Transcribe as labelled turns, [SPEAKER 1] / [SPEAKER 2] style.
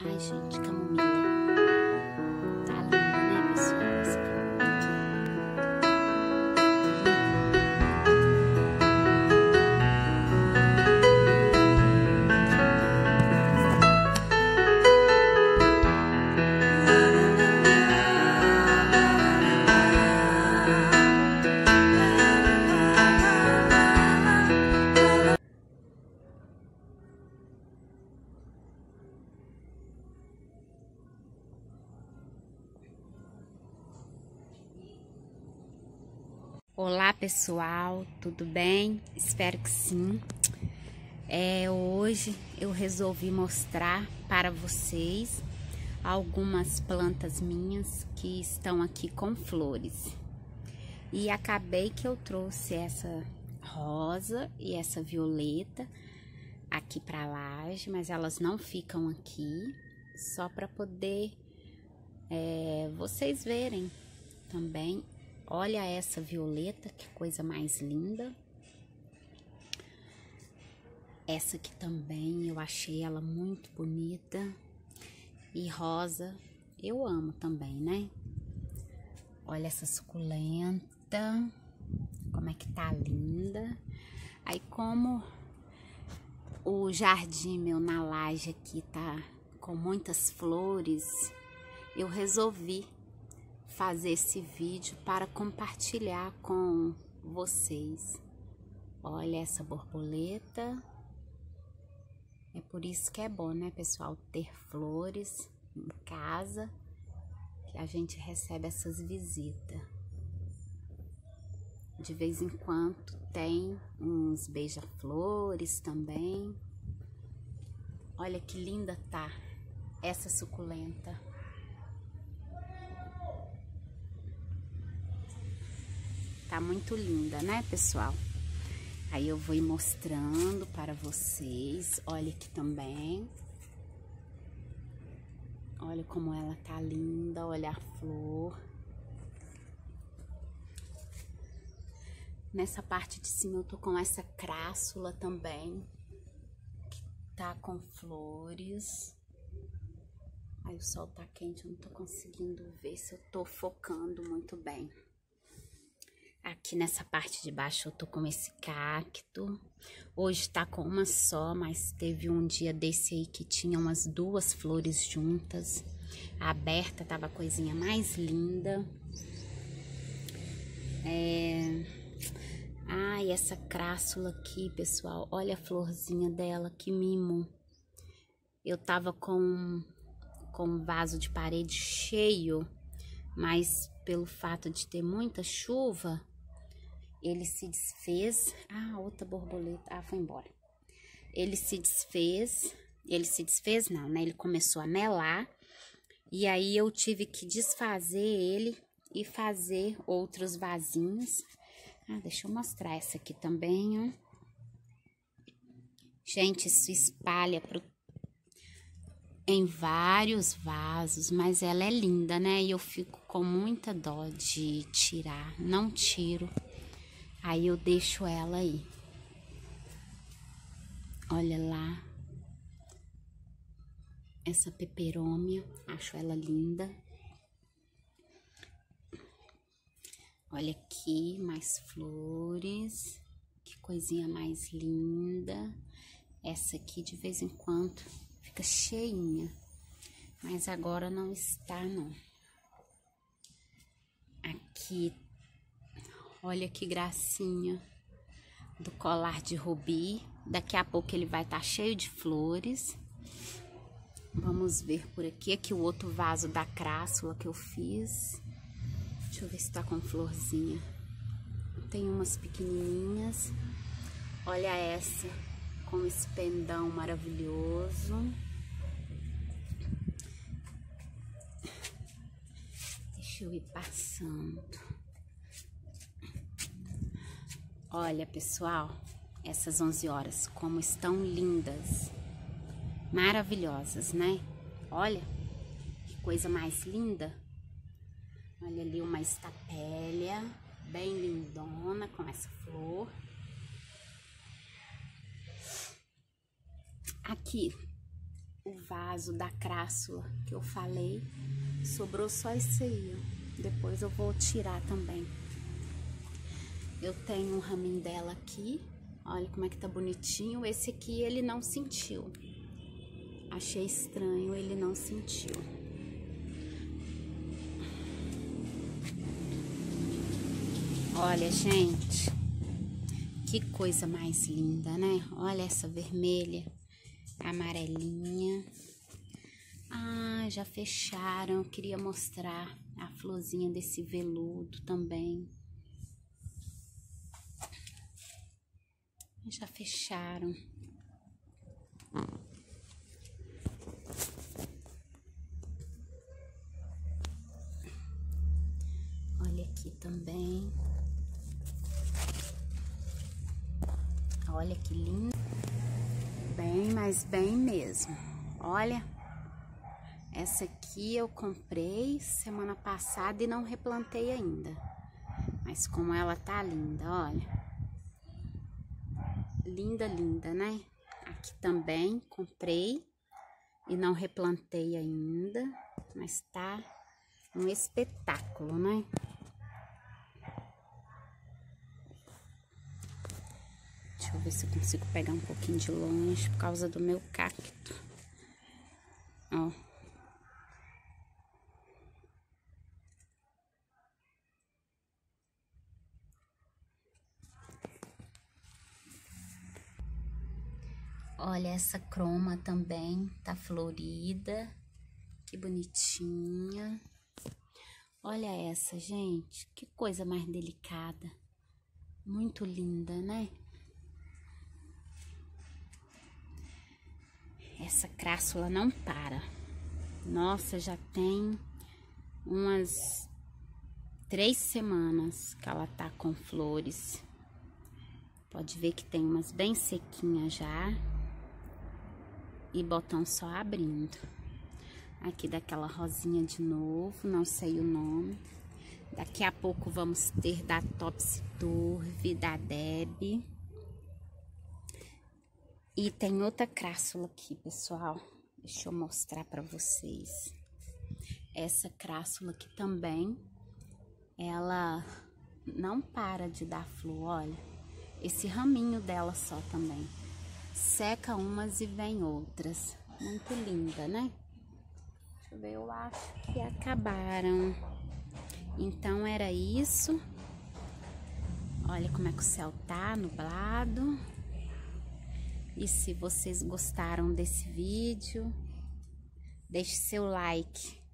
[SPEAKER 1] Ai, gente, camomila. Tá linda, né, pessoal? Essa Olá, pessoal, tudo bem? Espero que sim. Hoje eu resolvi mostrar para vocês algumas plantas minhas que estão aqui com flores. E acabei que eu trouxe essa rosa e essa violeta aqui para laje, mas elas não ficam aqui, só para poder vocês verem também. Olha essa violeta, que coisa mais linda. Essa aqui também, eu achei ela muito bonita. E rosa, eu amo também, né? Olha essa suculenta, como é que tá linda. Aí como o jardim meu na laje aqui tá com muitas flores, eu resolvi fazer esse vídeo para compartilhar com vocês. Olha essa borboleta. É por isso que é bom, né, pessoal, ter flores em casa, que a gente recebe essas visitas. De vez em quando tem uns beija-flores também. Olha que linda tá essa suculenta. Tá muito linda, né, pessoal? Aí eu vou ir mostrando para vocês. Olha aqui também. Olha como ela tá linda. Olha a flor. Nessa parte de cima eu tô com essa crassula também, que tá com flores. Aí o sol tá quente, eu não tô conseguindo ver se eu tô focando muito bem. Aqui nessa parte de baixo eu tô com esse cacto. Hoje tá com uma só, mas teve um dia desse aí que tinha umas duas flores juntas. A aberta tava a coisinha mais linda. Ai, essa crassula aqui, pessoal. Olha a florzinha dela, que mimo. Eu tava com um vaso de parede cheio, mas pelo fato de ter muita chuva, ele se desfez. Ah, outra borboleta. Ah, foi embora. Ele se desfez não, né? Ele começou a melar. E aí eu tive que desfazer ele e fazer outros vasinhos. Ah, deixa eu mostrar essa aqui também, ó. Gente, isso espalha em vários vasos, mas ela é linda, né? E eu fico com muita dó de tirar. Não tiro. Aí eu deixo ela aí. Olha lá. Essa peperômia, acho ela linda. Olha aqui, mais flores. Que coisinha mais linda. Essa aqui de vez em quando fica cheinha, mas agora não está, não. Aqui, olha que gracinha do colar de rubi. Daqui a pouco ele vai estar cheio de flores. Vamos ver por aqui. Aqui o outro vaso da crassula que eu fiz. Deixa eu ver se tá com florzinha. Tem umas pequenininhas. Olha essa, com esse pendão maravilhoso. Deixa eu ir passando. Olha, pessoal, essas 11 horas, como estão lindas. Maravilhosas, né? Olha, que coisa mais linda. Olha ali uma estapélia, bem lindona, com essa flor. Aqui, o vaso da crassula que eu falei. Sobrou só esse aí, ó. Depois eu vou tirar também. Eu tenho um raminho dela aqui. Olha como é que tá bonitinho. Esse aqui ele não sentiu. Achei estranho, ele não sentiu. Olha, gente, que coisa mais linda, né? Olha essa vermelha, amarelinha. Ah, já fecharam. Eu queria mostrar a florzinha desse veludo também. Já fecharam. Olha aqui também. Olha que lindo. Bem, mas bem mesmo. Olha. Essa aqui eu comprei semana passada e não replantei ainda. Mas como ela tá linda, olha. Linda, linda, né? Aqui também comprei e não replantei ainda. Mas tá um espetáculo, né? Deixa eu ver se eu consigo pegar um pouquinho de longe por causa do meu cacto. Ó. Olha, essa croma também tá florida. Que bonitinha. Olha essa, gente. Que coisa mais delicada. Muito linda, né? Essa crassula não para. Nossa, já tem umas 3 semanas que ela tá com flores. Pode ver que tem umas bem sequinhas já. E botão só abrindo. Aqui daquela rosinha de novo, não sei o nome. Daqui a pouco vamos ter da Topsy Turvy, da Deb. E tem outra crassula aqui, pessoal. Deixa eu mostrar pra vocês. Essa crassula aqui também, ela não para de dar flor, olha. Esse raminho dela só também. Seca umas e vem outras. Muito linda, né? Deixa eu ver, eu acho que acabaram. Então era isso. Olha como é que o céu tá nublado. E se vocês gostaram desse vídeo, deixe seu like